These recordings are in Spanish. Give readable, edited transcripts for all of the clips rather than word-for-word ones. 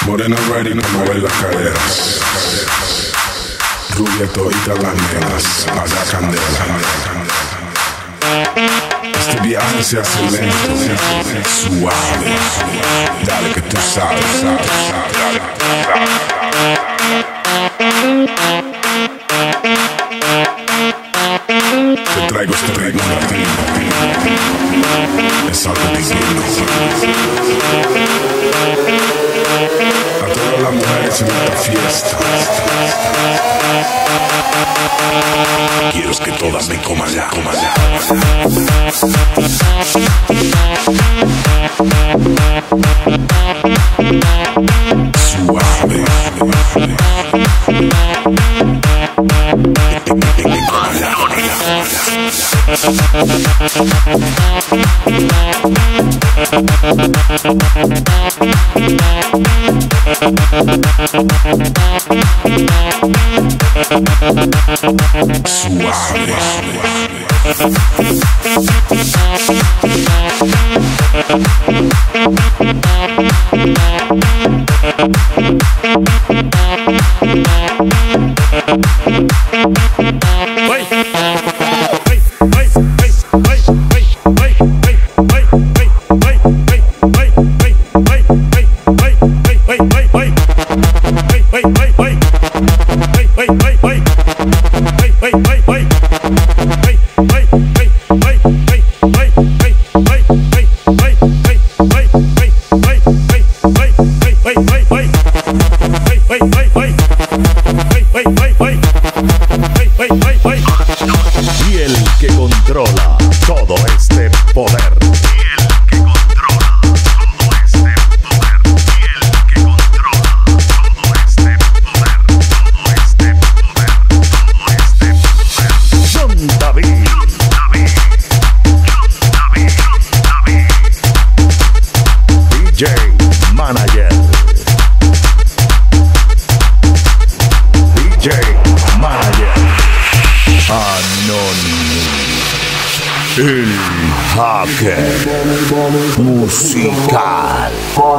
Morena ready para mover las caderas. Rubia todita las nenas, haga candela. Este viaje se hace lento, suave. Dale que tú sabes, dale que tú sabes. Te traigo este ritmo latino. Es algo divino. A todas las mujeres en esta fiesta, quiero que todas me coman ya, coman ya. Suave. Y el que controla todo este poder. John David. DJ Manager. DJ Manager. Anónimo. El hacker musical.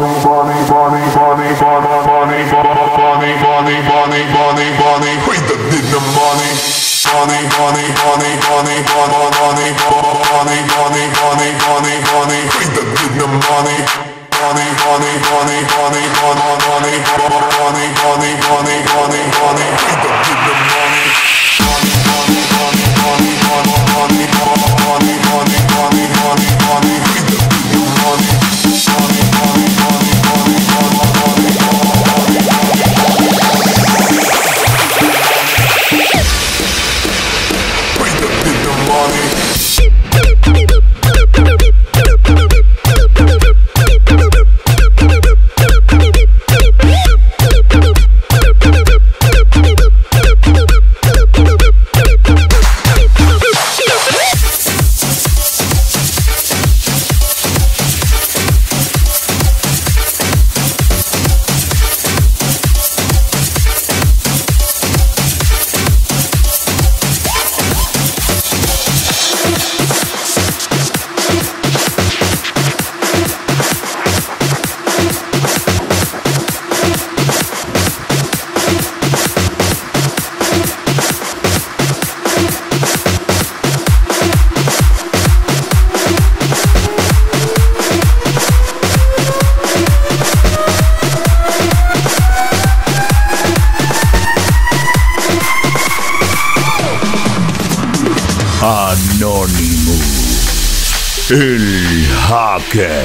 Anonymous, el hacker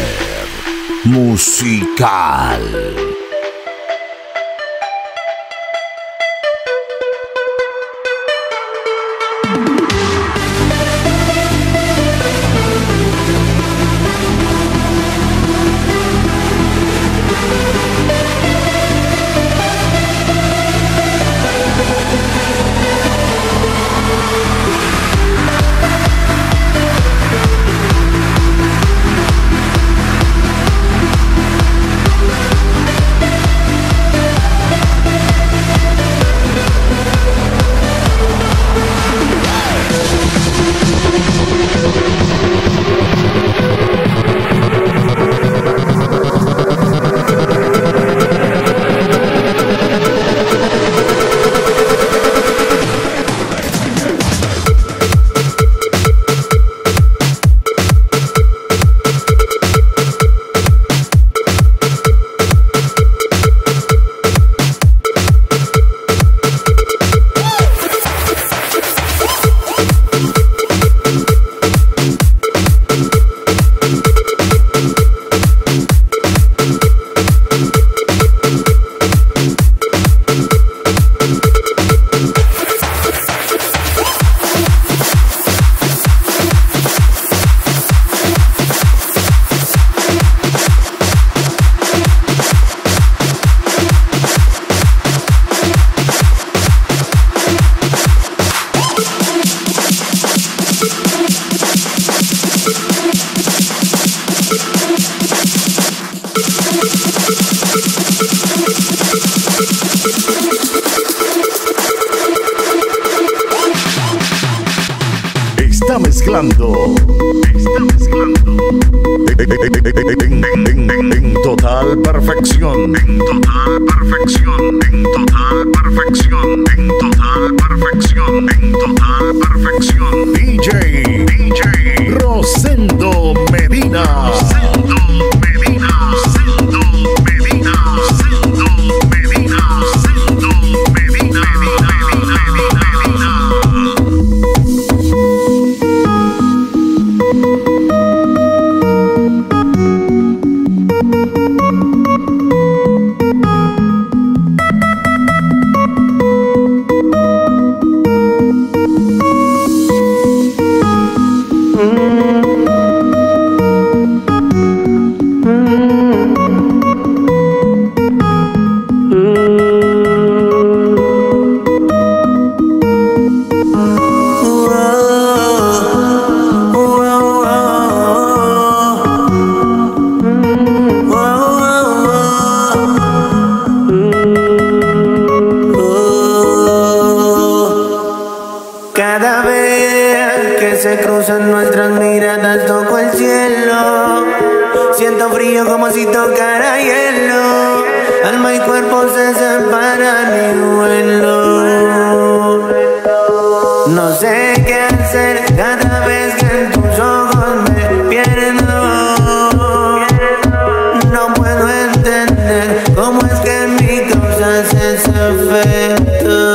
musical. mezclando. En total perfección. En total perfección. En total perfección. En total perfección. En total perfección. DJ Rosendo Medina. Rosendo Medina. Rosendo Medina. Rosendo Medina. Rosendo Medina. Cada vez que se cruzan nuestras miradas toco el cielo. Siento frío como si tocara hielo. Alma y cuerpo se separan y vuelo. No sé qué hacer cada vez que en tus ojos me pierdo. No puedo entender cómo es que me causas ese efecto.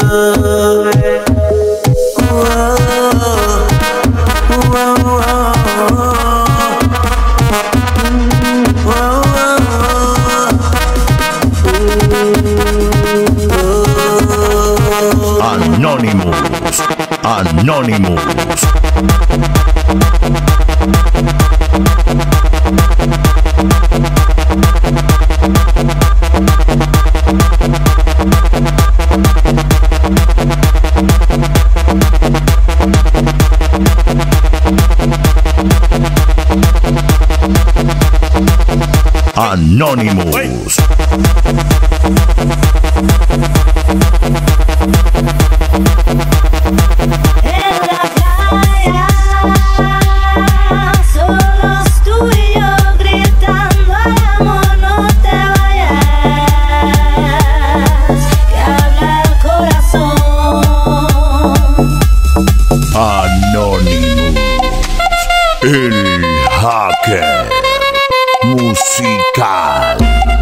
Anonymous. Anonymous. El hacker musical.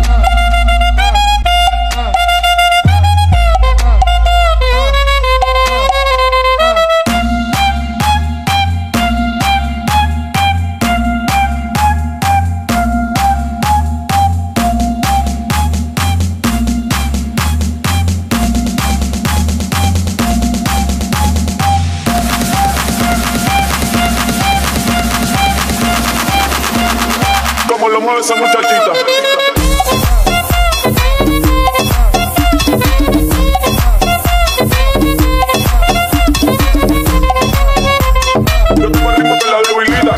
¿Cómo lo mueve esa muchachita? Yo tengo el ritmo de la debilidad.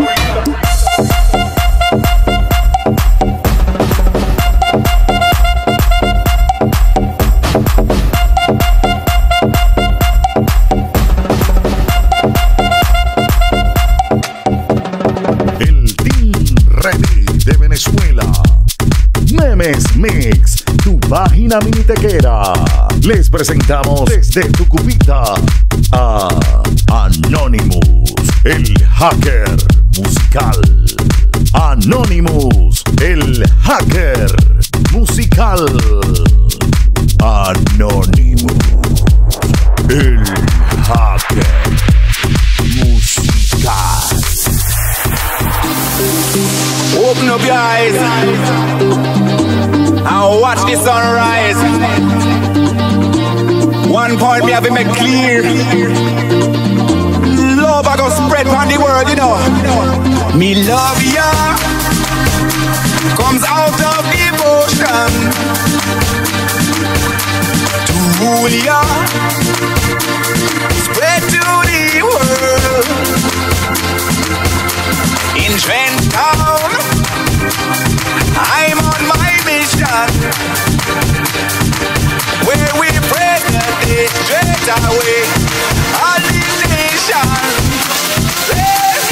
De Venezuela, Memes Mix, tu página minitequera. Les presentamos desde tu cubita a Anonymous, el hacker musical. Anonymous, el hacker musical. Anonymous, el hacker musical. Open up your eyes and watch the sunrise. One point me have to make clear. Love I go spread around the world, you know. Me love ya comes out of devotion to rule ya, spread to the world. In Trenton, I'm on my mission, where we pray that they straight away all the nation.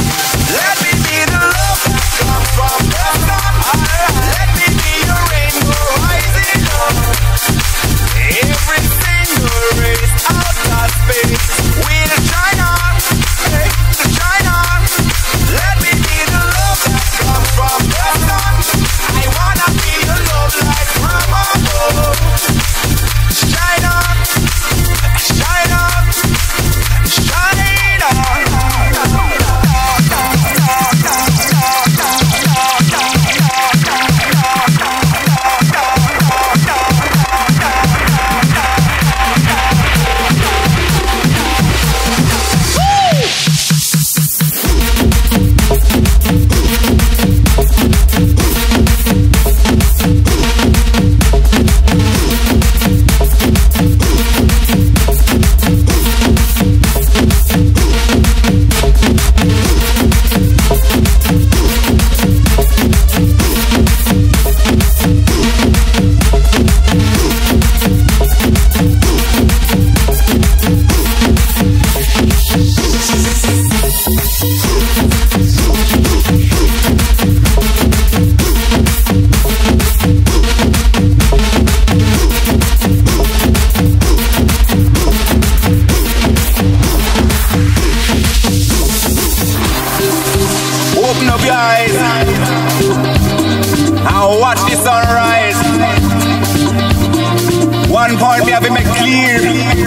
One point me have to make clear.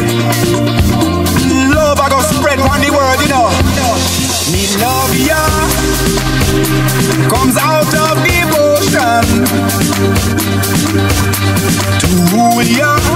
Love I go spread on the world, you know. Me love ya comes out of devotion to ya.